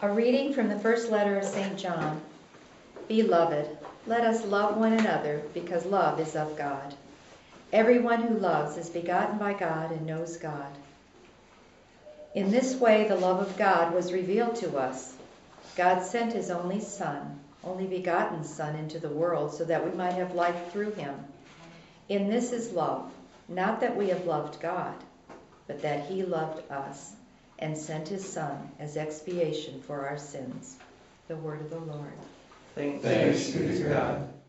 A reading from the first letter of St. John. Beloved, let us love one another, because love is of God. Everyone who loves is begotten by God and knows God. In this way the love of God was revealed to us. God sent his only begotten Son into the world so that we might have life through him. In this is love, not that we have loved God, but that he loved us and sent his Son as expiation for our sins. The word of the Lord. Thanks be to God.